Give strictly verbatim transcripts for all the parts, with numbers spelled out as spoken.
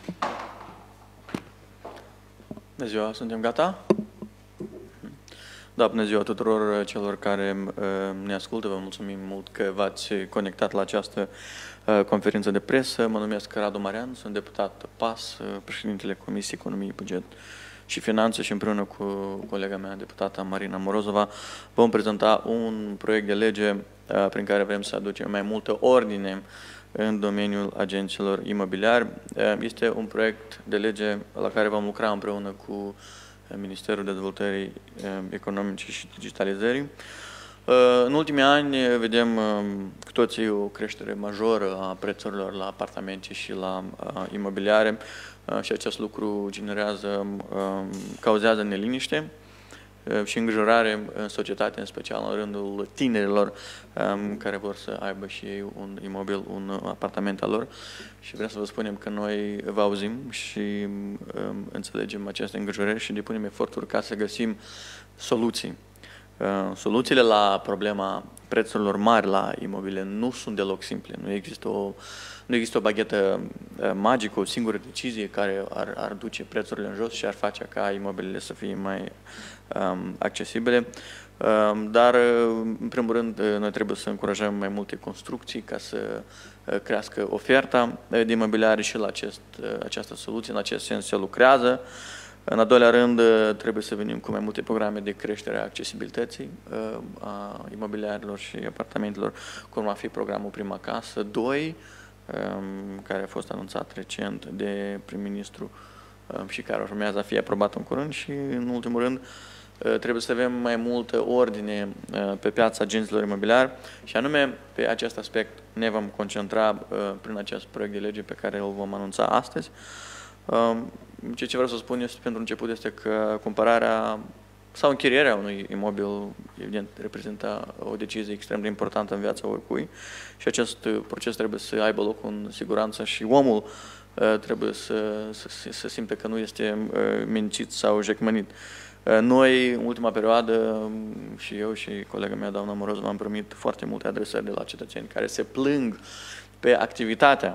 Bună ziua, suntem gata? Da, bună ziua tuturor celor care ne ascultă. Vă mulțumim mult că v-ați conectat la această conferință de presă. Mă numesc Radu Marian, sunt deputat P A S, președintele Comisiei Economie, Buget și Finanțe și împreună cu colega mea, deputata Marina Morozova, vom prezenta un proiect de lege prin care vrem să aducem mai multă ordine în domeniul agenților imobiliari. Este un proiect de lege la care vom lucra împreună cu Ministerul Dezvoltării Economice și Digitalizării. În ultimii ani vedem cu toții o creștere majoră a prețurilor la apartamente și la imobiliare și acest lucru generează, cauzează neliniște și îngrijorare în societate, în special în rândul tinerilor care vor să aibă și ei un imobil, un apartament al lor. Și vrem să vă spunem că noi vă auzim și înțelegem aceste îngrijorări și depunem eforturi ca să găsim soluții. Soluțiile la problema prețurilor mari la imobile nu sunt deloc simple. Nu există o, nu există o baghetă magică, o singură decizie care ar, ar duce prețurile în jos și ar face ca imobilele să fie mai um, accesibile. Um, dar, în primul rând, noi trebuie să încurajăm mai multe construcții ca să crească oferta de imobiliare și la acest, această soluție. În acest sens se lucrează. În al doilea rând, trebuie să venim cu mai multe programe de creștere a accesibilității a imobiliarilor și apartamentelor, cum va fi programul Prima Casă doi, care a fost anunțat recent de prim-ministru și care urmează a fi aprobat în curând. Și, în ultimul rând, trebuie să avem mai multă ordine pe piața agenților imobiliari și anume pe acest aspect ne vom concentra prin acest proiect de lege pe care îl vom anunța astăzi. Ceea ce vreau să spun este, pentru început este că cumpărarea sau închirierea unui imobil, evident, reprezintă o decizie extrem de importantă în viața oricui și acest proces trebuie să aibă loc în siguranță și omul trebuie să, să, să simte că nu este mințit sau jecmănit. Noi, în ultima perioadă, și eu și colega mea, doamna Morozova, am primit foarte multe adresări de la cetățeni care se plâng pe activitatea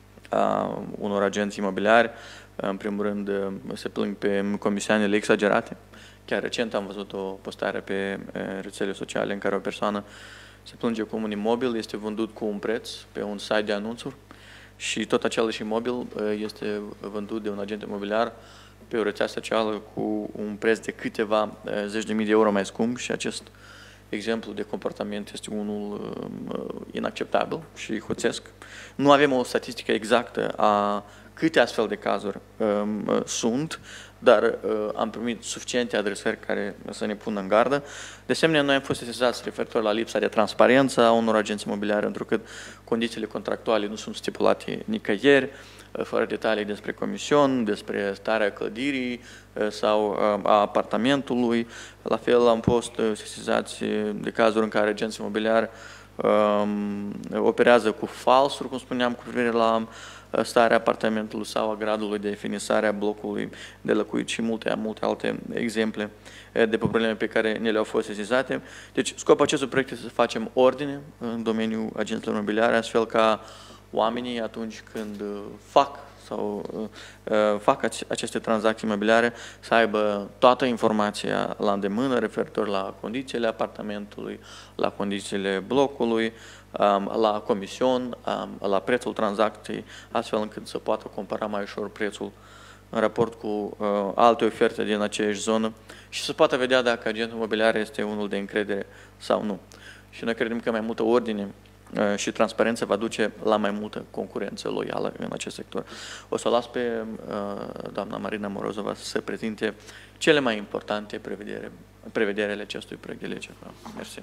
unor agenți imobiliari. În primul rând, se plâng pe comisioanele exagerate. Chiar recent am văzut o postare pe rețele sociale în care o persoană se plânge cum un imobil este vândut cu un preț pe un site de anunțuri și tot același imobil este vândut de un agent imobiliar pe o rețea socială cu un preț de câteva zeci de mii de euro mai scump și acest exemplu de comportament este unul inacceptabil și hoțesc. Nu avem o statistică exactă a câte astfel de cazuri um, sunt, dar uh, am primit suficiente adresări care să ne pună în gardă. De asemenea, noi am fost sesizați referitor la lipsa de transparență a unor agenți imobiliare, întrucât condițiile contractuale nu sunt stipulate nicăieri, uh, fără detalii despre comision, despre starea clădirii uh, sau uh, a apartamentului. La fel am fost uh, sesizați de cazuri în care agenții imobiliari um, operează cu falsuri, cum spuneam, cu privire la starea apartamentului sau a gradului de finisare a blocului de locuit și multe, multe alte exemple de probleme pe care ne le-au fost sesizate. Deci, scopul acestui proiect este să facem ordine în domeniul agenților imobiliare, astfel ca oamenii, atunci când fac sau uh, fac aceste tranzacții imobiliare, să aibă toată informația la îndemână referitor la condițiile apartamentului, la condițiile blocului, la comision, la prețul tranzacției, astfel încât să poată compara mai ușor prețul în raport cu uh, alte oferte din aceeași zonă și să poată vedea dacă agentul imobiliar este unul de încredere sau nu. Și noi credem că mai multă ordine uh, și transparență va duce la mai multă concurență loială în acest sector. O să o las pe uh, doamna Marina Morozova să prezinte cele mai importante prevedere, prevederile acestui proiect de lege. Mersi.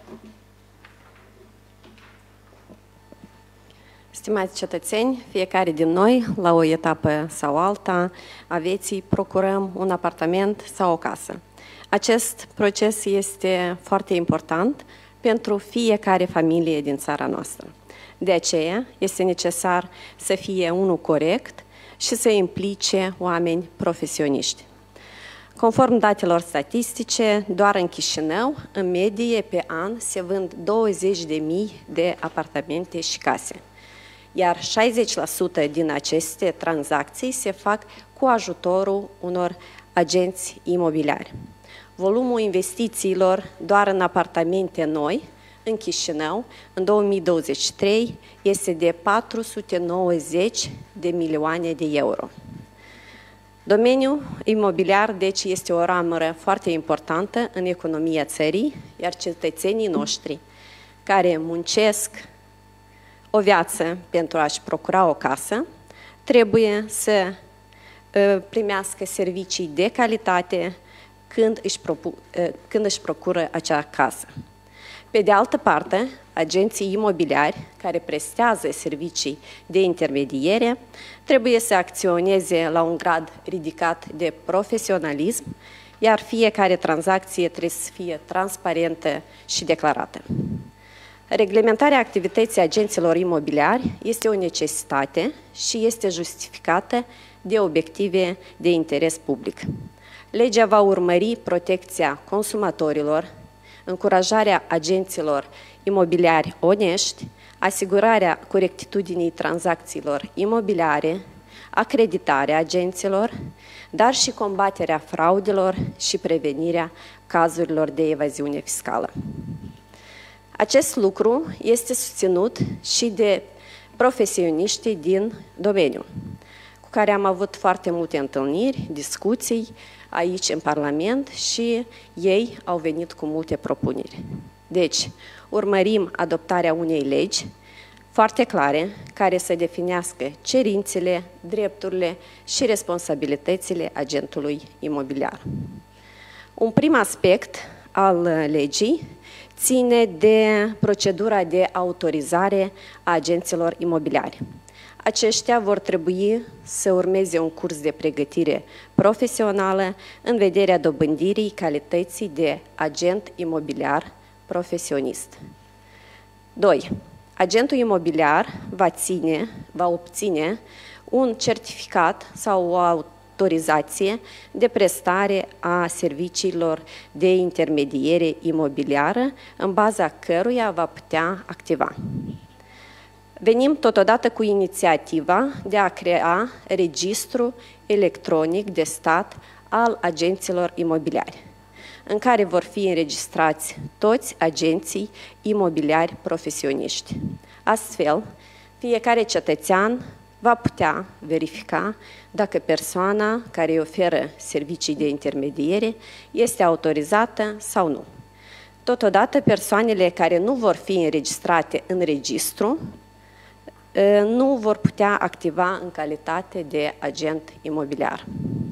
Stimați cetățeni, fiecare din noi, la o etapă sau alta a vieții, procurăm un apartament sau o casă. Acest proces este foarte important pentru fiecare familie din țara noastră. De aceea, este necesar să fie unul corect și să implice oameni profesioniști. Conform datelor statistice, doar în Chișinău, în medie, pe an, se vând douăzeci de mii de apartamente și case. iar șaizeci la sută din aceste tranzacții se fac cu ajutorul unor agenți imobiliari. Volumul investițiilor doar în apartamente noi, în Chișinău, în două mii douăzeci și trei, este de patru sute nouăzeci de milioane de euro. Domeniul imobiliar, deci, este o ramură foarte importantă în economia țării, iar cetățenii noștri care muncesc o viață pentru a-și procura o casă, trebuie să primească servicii de calitate când își, propu, când își procură acea casă. Pe de altă parte, agenții imobiliari care prestează servicii de intermediere trebuie să acționeze la un grad ridicat de profesionalism, iar fiecare tranzacție trebuie să fie transparentă și declarată. Reglementarea activității agenților imobiliari este o necesitate și este justificată de obiective de interes public. Legea va urmări protecția consumatorilor, încurajarea agenților imobiliari onești, asigurarea corectitudinii tranzacțiilor imobiliare, acreditarea agenților, dar și combaterea fraudelor și prevenirea cazurilor de evaziune fiscală. Acest lucru este susținut și de profesioniștii din domeniu, cu care am avut foarte multe întâlniri, discuții aici în Parlament și ei au venit cu multe propuneri. Deci, urmărim adoptarea unei legi foarte clare, care să definească cerințele, drepturile și responsabilitățile agentului imobiliar. Un prim aspect al legii ține de procedura de autorizare a agenților imobiliari. Aceștia vor trebui să urmeze un curs de pregătire profesională în vederea dobândirii calității de agent imobiliar profesionist. doi. Agentul imobiliar va, ține, va obține un certificat sau o autorizație de prestare a serviciilor de intermediere imobiliară, în baza căruia va putea activa. Venim totodată cu inițiativa de a crea registru electronic de stat al agenților imobiliari, în care vor fi înregistrați toți agenții imobiliari profesioniști. Astfel, fiecare cetățean va putea verifica dacă persoana care îi oferă servicii de intermediere este autorizată sau nu. Totodată, persoanele care nu vor fi înregistrate în registru nu vor putea activa în calitate de agent imobiliar.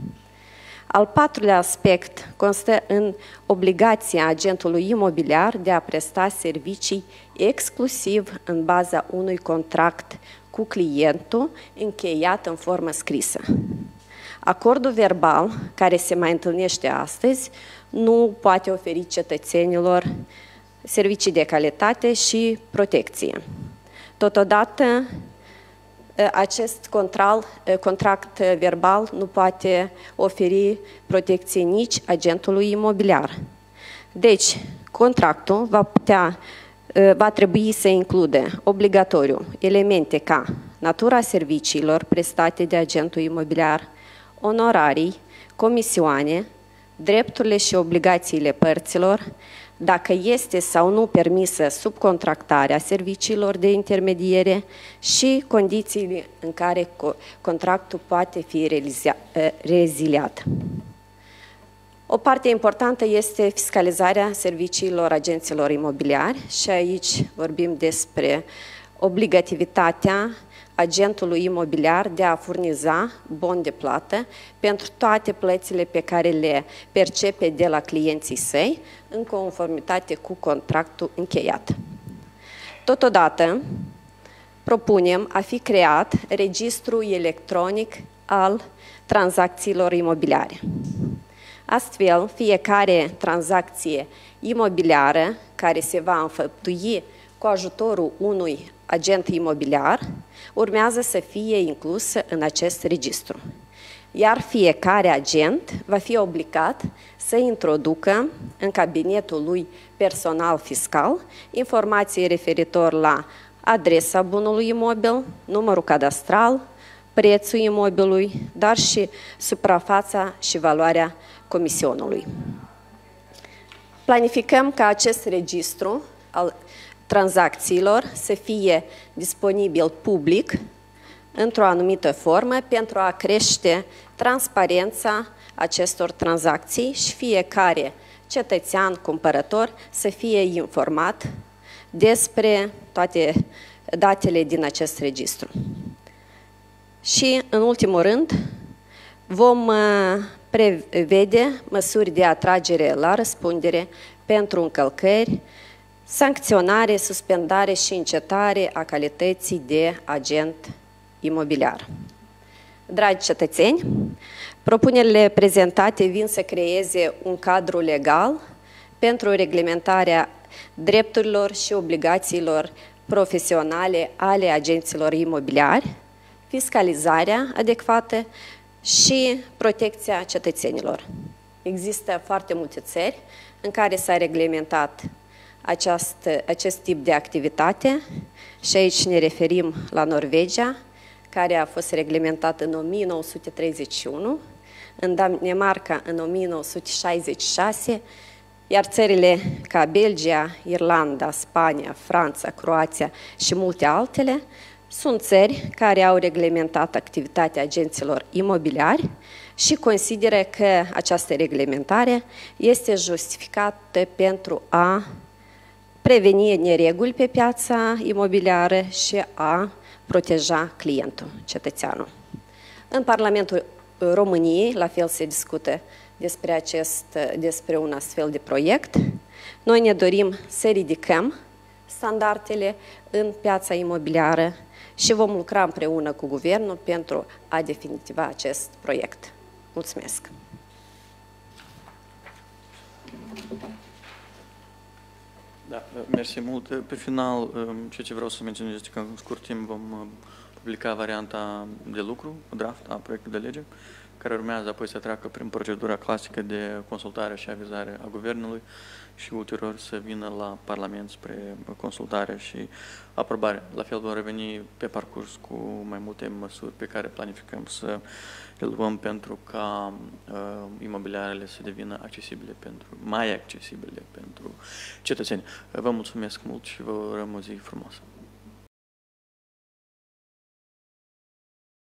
Al patrulea aspect constă în obligația agentului imobiliar de a presta servicii exclusiv în baza unui contract cu clientul încheiat în formă scrisă. Acordul verbal, care se mai întâlnește astăzi, nu poate oferi cetățenilor servicii de calitate și protecție. Totodată, acest contract verbal nu poate oferi protecție nici agentului imobiliar. Deci, contractul va, putea, va trebui să includă obligatoriu elemente ca natura serviciilor prestate de agentul imobiliar, onorarii, comisioane, drepturile și obligațiile părților, dacă este sau nu permisă subcontractarea serviciilor de intermediere și condițiile în care contractul poate fi reziliat. O parte importantă este fiscalizarea serviciilor agenților imobiliari și aici vorbim despre obligativitatea agentului imobiliar de a furniza bon de plată pentru toate plățile pe care le percepe de la clienții săi, în conformitate cu contractul încheiat. Totodată, propunem a fi creat registrul electronic al tranzacțiilor imobiliare. Astfel, fiecare tranzacție imobiliară care se va înfăptui cu ajutorul unui agent imobiliar urmează să fie inclusă în acest registru. Iar fiecare agent va fi obligat să introducă în cabinetul lui personal fiscal informații referitor la adresa bunului imobil, numărul cadastral, prețul imobilului, dar și suprafața și valoarea comisionului. Planificăm ca acest registru al tranzacțiilor să fie disponibil public într-o anumită formă pentru a crește transparența acestor tranzacții și fiecare cetățean cumpărător să fie informat despre toate datele din acest registru. Și, în ultimul rând, vom prevede măsuri de atragere la răspundere pentru încălcări, sancționare, suspendare și încetare a calității de agent imobiliar. Dragi cetățeni, propunerile prezentate vin să creeze un cadru legal pentru reglementarea drepturilor și obligațiilor profesionale ale agenților imobiliari, fiscalizarea adecvată și protecția cetățenilor. Există foarte multe țări în care s-a reglementat aceast, acest tip de activitate și aici ne referim la Norvegia, care a fost reglementat în o mie nouă sute treizeci și unu, în Danemarca în o mie nouă sute șaizeci și șase, iar țările ca Belgia, Irlanda, Spania, Franța, Croația și multe altele sunt țări care au reglementat activitatea agenților imobiliari și consideră că această reglementare este justificată pentru a preveni nereguli pe piața imobiliară și a proteja clientul, cetățeanul. În Parlamentul României, la fel se discută despre, acest, despre un astfel de proiect. Noi ne dorim să ridicăm standardele în piața imobiliară și vom lucra împreună cu Guvernul pentru a definitiva acest proiect. Mulțumesc! Da, mersi mult. Pe final, ceea ce vreau să menționez este că în scurt timp vom publica varianta de lucru, draft a proiectului de lege, care urmează apoi să treacă prin procedura clasică de consultare și avizare a Guvernului și ulterior să vină la Parlament spre consultare și aprobare. La fel vom reveni pe parcurs cu mai multe măsuri pe care planificăm să le luăm pentru ca uh, imobiliarele să devină accesibile pentru, mai accesibile pentru cetățeni. Vă mulțumesc mult și vă urăm o zi frumoasă.